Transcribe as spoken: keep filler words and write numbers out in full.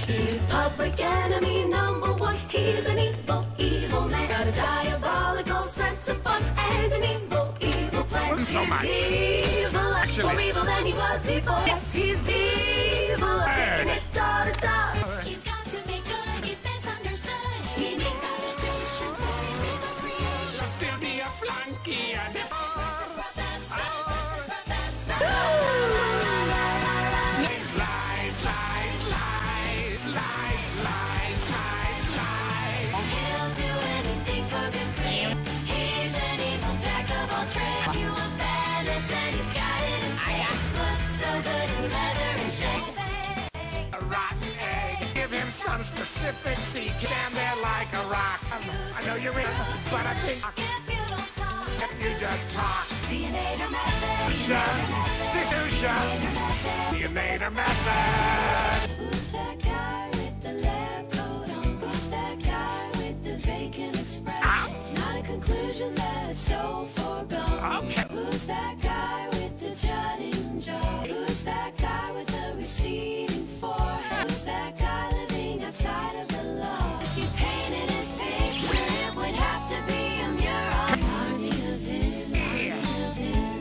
He's public enemy number one. He's an evil, evil man. Got a diabolical sense of fun and an evil, evil plan. So he's much. evil, Actually. more evil than he was before. Yes, he's evil, taking it da da da. He's got to make good, he's misunderstood. He needs validation for his evil creation. You'll still be a flunky. This is Professor, this is Professor. Lies, lies, lies, lies, lies, lies, lies, lies. He'll do anything for good green. He's an evil jack of all trades. You want badness and he's got it in spades. Looks so good in leather and shade. A rotten egg. Give him some specifics. He can stand there like a rock. I know you're in, but I think If you don't talk, if you just talk. Theanator method. Solutions, solutions. Theanator method. Who's that guy with the lab coat on? Who's that guy with the vacant expression? Ow. It's not a conclusion that's so foregone. Okay. Who's that